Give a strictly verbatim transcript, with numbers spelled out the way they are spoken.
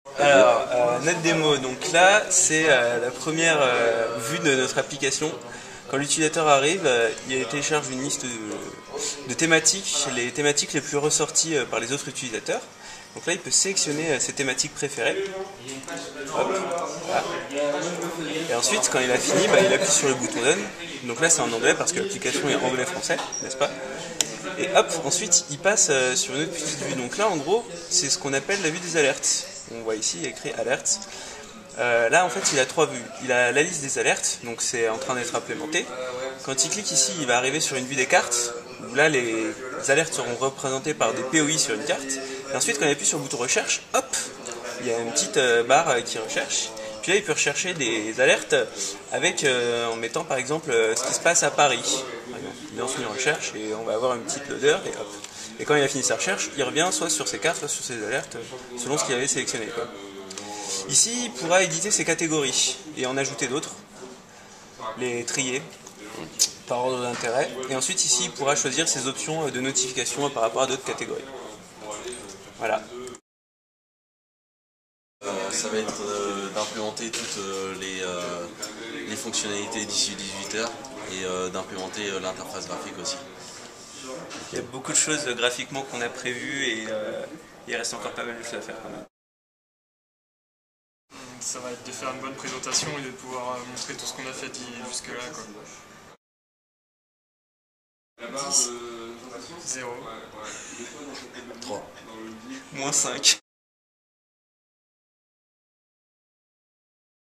Alors, euh, notre démo, donc là, c'est euh, la première euh, vue de notre application. Quand l'utilisateur arrive, euh, il télécharge une liste de, de thématiques, les thématiques les plus ressorties euh, par les autres utilisateurs. Donc là, il peut sélectionner euh, ses thématiques préférées. Hop, voilà. Et ensuite, quand il a fini, bah, il appuie sur le bouton Done. Donc là, c'est en anglais parce que l'application est anglais-français, n'est-ce pas? Et hop, ensuite, il passe euh, sur une autre petite vue. Donc là, en gros, c'est ce qu'on appelle la vue des alertes. On voit ici, il y a écrit Alertes. Euh, là, en fait, il a trois vues. Il a la liste des alertes, donc c'est en train d'être implémenté. Quand il clique ici, il va arriver sur une vue des cartes, où là, les alertes seront représentées par des P O I sur une carte. Et ensuite, quand il appuie sur le bouton Recherche, hop, il y a une petite euh, barre euh, qui recherche. Puis là, il peut rechercher des alertes avec, euh, en mettant par exemple euh, ce qui se passe à Paris. Il lance une recherche et on va avoir une petite loader et hop. Et quand il a fini sa recherche, il revient soit sur ses cartes, soit sur ses alertes, selon ce qu'il avait sélectionné, quoi. Ici, il pourra éditer ses catégories et en ajouter d'autres, les trier par ordre d'intérêt. Et ensuite, ici, il pourra choisir ses options de notification par rapport à d'autres catégories. Voilà. Euh, ça va être euh, d'implémenter toutes euh, les, euh, les fonctionnalités d'ici dix-huit heures et euh, d'implémenter euh, l'interface graphique aussi. Il y a beaucoup de choses graphiquement qu'on a prévues et euh, il reste encore pas mal de choses à faire quand même. Ça va être de faire une bonne présentation et de pouvoir montrer tout ce qu'on a fait jusque là, quoi. dix. zéro. trois. Moins cinq.